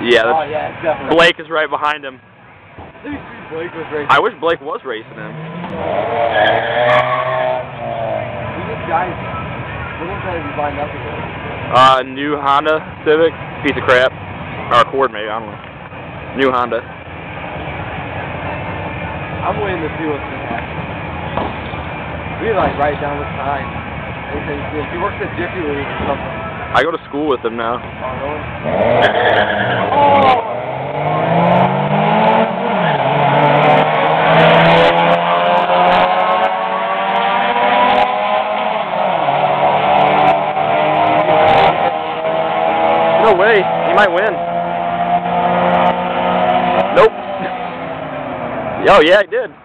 Yeah, Oh, yeah, definitely. Blake is right behind him. Blake was racing. I wish Blake was racing him. These guys, what was that you lined up with? New Honda Civic, piece of crap. Or Accord maybe, I don't know. New Honda. I'm waiting to see what's going to happen. We like write down the time. He works at Jiffy Lube or something. I go to school with him now. Oh, really? No way, he might win. Nope. Oh yeah, he did.